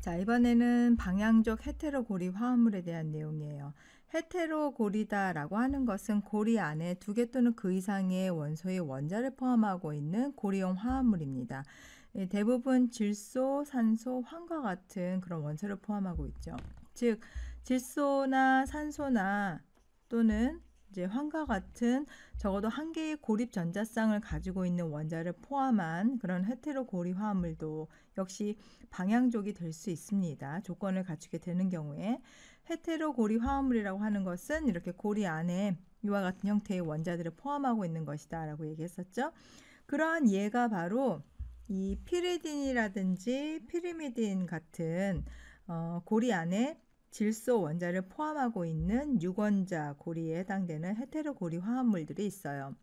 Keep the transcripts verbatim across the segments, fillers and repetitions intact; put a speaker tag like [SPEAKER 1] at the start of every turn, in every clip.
[SPEAKER 1] 자, 이번에는 방향족 헤테로고리 화합물에 대한 내용이에요. 헤테로고리다라고 하는 것은 고리 안에 두 개 또는 그 이상의 원소의 원자를 포함하고 있는 고리형 화합물입니다. 예, 대부분 질소, 산소, 황과 같은 그런 원소를 포함하고 있죠. 즉, 질소나 산소나 또는 이제 황과 같은 적어도 한 개의 고립 전자쌍을 가지고 있는 원자를 포함한 그런 헤테로고리 화합물도 역시 방향족이 될 수 있습니다. 조건을 갖추게 되는 경우에. 헤테로고리 화합물이라고 하는 것은 이렇게 고리 안에 이와 같은 형태의 원자들을 포함하고 있는 것이다 라고 얘기했었죠. 그러한 예가 바로 이 피리딘이라든지 피리미딘 같은 어, 고리 안에 질소 원자를 포함하고 있는 육원자 고리에 해당되는 헤테로고리 화합물들이 있어요.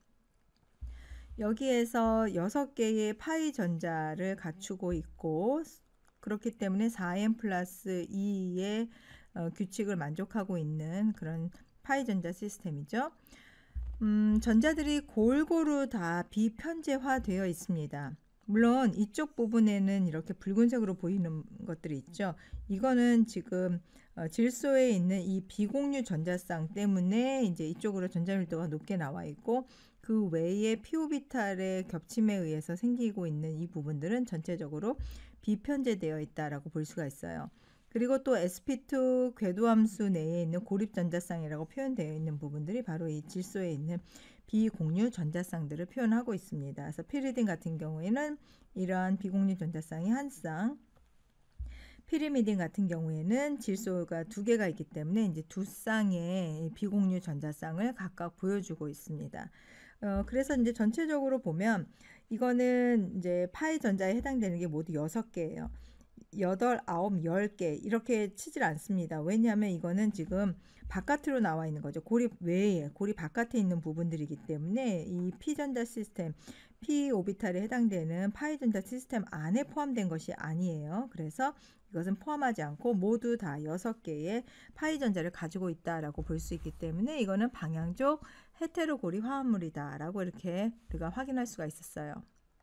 [SPEAKER 1] 여기에서 여섯 개의 파이 전자를 갖추고 있고 그렇기 때문에 사 엔 플러스 이의 어, 규칙을 만족하고 있는 그런 파이 전자 시스템이죠. 음, 전자들이 골고루 다 비편제화되어 있습니다. 물론 이쪽 부분에는 이렇게 붉은색으로 보이는 것들이 있죠. 이거는 지금 어, 질소에 있는 이 비공유 전자쌍 때문에 이제 이쪽으로 전자밀도가 높게 나와 있고 그 외에 피오비탈의 겹침에 의해서 생기고 있는 이 부분들은 전체적으로 비편제되어 있다라고 볼 수가 있어요. 그리고 또 에스피 투 궤도함수 내에 있는 고립 전자쌍이라고 표현되어 있는 부분들이 바로 이 질소에 있는 비공유 전자쌍들을 표현하고 있습니다. 그래서 피리딘 같은 경우에는 이러한 비공유 전자쌍이 한 쌍, 피리미딘 같은 경우에는 질소가 두 개가 있기 때문에 이제 두 쌍의 비공유 전자쌍을 각각 보여주고 있습니다. 어, 그래서 이제 전체적으로 보면 이거는 이제 파이 전자에 해당되는 게 모두 여섯 개예요. 여덟, 아홉, 열 개 이렇게 치질 않습니다. 왜냐하면 이거는 지금 바깥으로 나와 있는 거죠. 고리 외에, 고리 바깥에 있는 부분들이기 때문에 이 P전자 시스템, P 오비탈에 해당되는 파이 전자 시스템 안에 포함된 것이 아니에요. 그래서 이것은 포함하지 않고 모두 다 여섯 개의 파이 전자를 가지고 있다라고 볼 수 있기 때문에 이거는 방향족 헤테로고리 화합물이다라고 이렇게 우리가 확인할 수가 있었어요.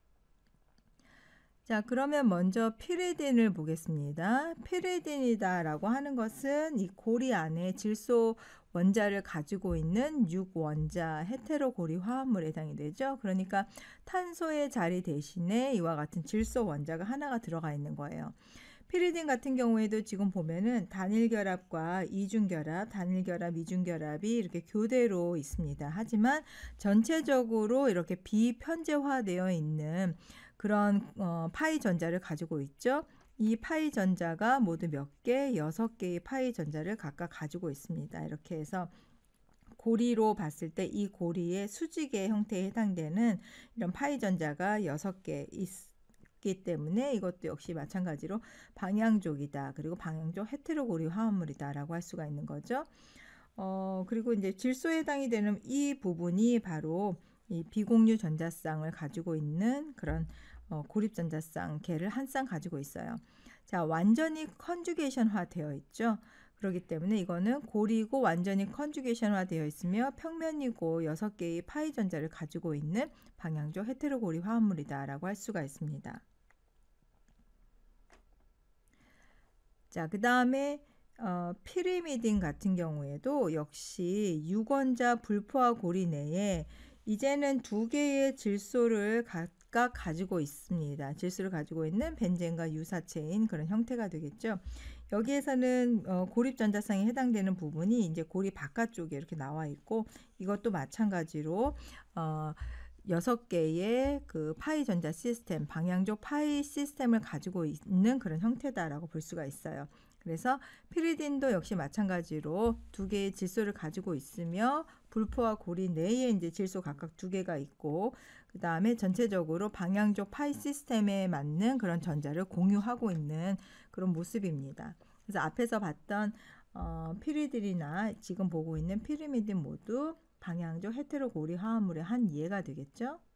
[SPEAKER 1] 자, 그러면 먼저 피리딘을 보겠습니다. 피리딘이다 라고 하는 것은 이 고리 안에 질소 원자를 가지고 있는 육원자 헤테로고리 화합물에 해당이 되죠. 그러니까 탄소의 자리 대신에 이와 같은 질소 원자가 하나가 들어가 있는 거예요. 피리딘 같은 경우에도 지금 보면은 단일결합과 이중결합, 단일결합, 이중결합이 이렇게 교대로 있습니다. 하지만 전체적으로 이렇게 비편제화되어 있는 그런 어, 파이 전자를 가지고 있죠. 이 파이 전자가 모두 몇 개? 여섯 개의 파이 전자를 각각 가지고 있습니다. 이렇게 해서 고리로 봤을 때 이 고리의 수직의 형태에 해당되는 이런 파이 전자가 여섯 개 있기 때문에 이것도 역시 마찬가지로 방향족이다. 그리고 방향족 헤테로고리 화합물이다 라고 할 수가 있는 거죠. 어, 그리고 이제 질소에 해당이 되는 이 부분이 바로 이 비공유 전자쌍을 가지고 있는 그런 어, 고립 전자쌍 개를 한 쌍 가지고 있어요. 자, 완전히 컨주게이션화 되어 있죠. 그렇기 때문에 이거는 고리고 완전히 컨주게이션화 되어 있으며 평면이고 여섯 개의 파이 전자를 가지고 있는 방향족 헤테로고리 화합물이다 라고 할 수가 있습니다. 자, 그 다음에 어, 피리미딘 같은 경우에도 역시 육원자 불포화 고리 내에 이제는 두 개의 질소를 각각 가지고 있습니다. 질소를 가지고 있는 벤젠과 유사체인 그런 형태가 되겠죠. 여기에서는 어, 고립 전자쌍에 해당되는 부분이 이제 고리 바깥쪽에 이렇게 나와 있고 이것도 마찬가지로 어, 여섯 개의 그 파이 전자 시스템, 방향족 파이 시스템을 가지고 있는 그런 형태다라고 볼 수가 있어요. 그래서 피리딘도 역시 마찬가지로 두 개의 질소를 가지고 있으며 불포화 고리 내에 이제 질소 각각 두 개가 있고 그 다음에 전체적으로 방향족 파이 시스템에 맞는 그런 전자를 공유하고 있는 그런 모습입니다. 그래서 앞에서 봤던 어, 피리딘이나 지금 보고 있는 피리미딘 모두 방향족 헤테로고리 화합물의 한 예가 되겠죠.